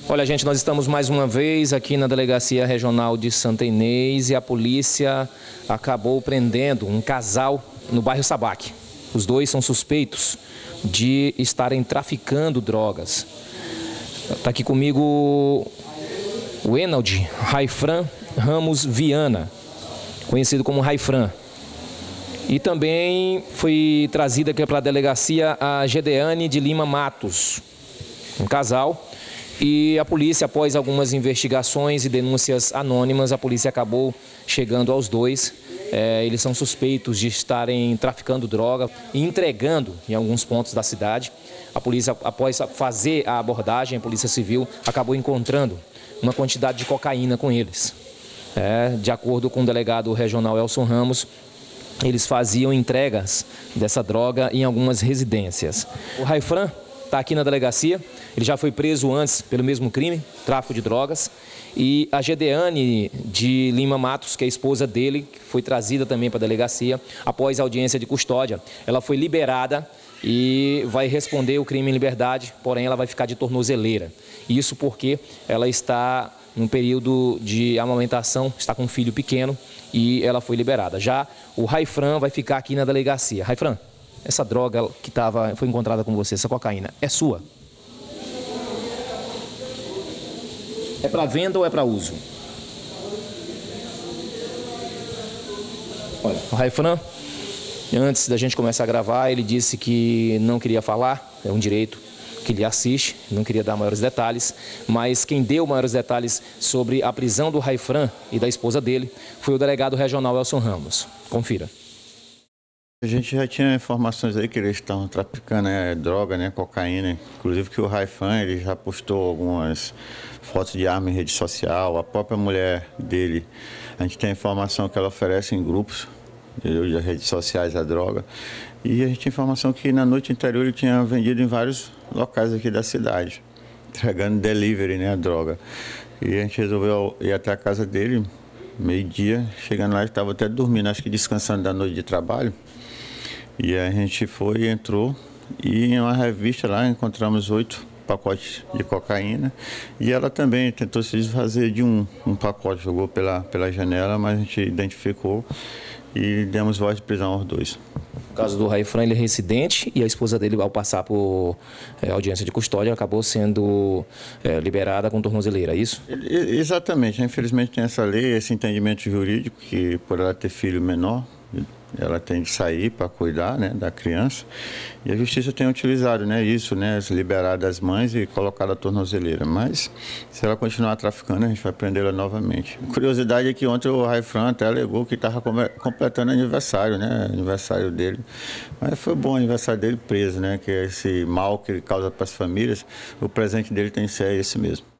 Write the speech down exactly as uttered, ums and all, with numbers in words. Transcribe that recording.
Olha, gente, nós estamos mais uma vez aqui na Delegacia Regional de Santa Inês e a polícia acabou prendendo um casal no bairro Sabac. Os dois são suspeitos de estarem traficando drogas. Está aqui comigo o Enaldi Raifran Ramos Viana, conhecido como Raifran. E também foi trazida aqui para a delegacia a Gedeane de Lima Matos, um casal. E a polícia, após algumas investigações e denúncias anônimas, a polícia acabou chegando aos dois. É, eles são suspeitos de estarem traficando droga e entregando em alguns pontos da cidade. A polícia, após fazer a abordagem, a Polícia Civil acabou encontrando uma quantidade de cocaína com eles. É, de acordo com o delegado regional Elson Ramos, eles faziam entregas dessa droga em algumas residências. O Raifran está aqui na delegacia, ele já foi preso antes pelo mesmo crime, tráfico de drogas. E a Gedeane de Lima Matos, que é a esposa dele, que foi trazida também para a delegacia, após a audiência de custódia, ela foi liberada e vai responder o crime em liberdade, porém ela vai ficar de tornozeleira. Isso porque ela está num período de amamentação, está com um filho pequeno e ela foi liberada. Já o Raifran vai ficar aqui na delegacia. Raifran, essa droga que tava, foi encontrada com você, essa cocaína, é sua? É para venda ou é para uso? Olha, o Raifran, antes da gente começar a gravar, ele disse que não queria falar, é um direito que ele assiste, não queria dar maiores detalhes, mas quem deu maiores detalhes sobre a prisão do Raifran e da esposa dele foi o delegado regional Elson Ramos. Confira. A gente já tinha informações aí que eles estavam traficando né, droga, né, cocaína, inclusive que o Raifran ele já postou algumas fotos de arma em rede social, a própria mulher dele, a gente tem a informação que ela oferece em grupos de redes sociais a droga, e a gente tem informação que na noite anterior ele tinha vendido em vários locais aqui da cidade, entregando delivery, né, a droga. E a gente resolveu ir até a casa dele, meio-dia, chegando lá, ele estava até dormindo, acho que descansando da noite de trabalho. E a gente foi, entrou e em uma revista lá encontramos oito pacotes de cocaína. E ela também tentou se desfazer de um, um pacote, jogou pela, pela janela, mas a gente identificou e demos voz de prisão aos dois. No caso do Raifran, ele é residente e a esposa dele, ao passar por é, audiência de custódia, acabou sendo é, liberada com tornozeleira, é isso? Exatamente. Infelizmente tem essa lei, esse entendimento jurídico que por ela ter filho menor, ela tem que sair para cuidar né, da criança, e a justiça tem utilizado né, isso, né, liberar as mães e colocar a tornozeleira, mas se ela continuar traficando, a gente vai prendê-la novamente. A curiosidade é que ontem o Raifran até alegou que estava completando aniversário, né, aniversário dele, mas foi bom o aniversário dele preso, né, que é esse mal que ele causa para as famílias, o presente dele tem que ser esse mesmo.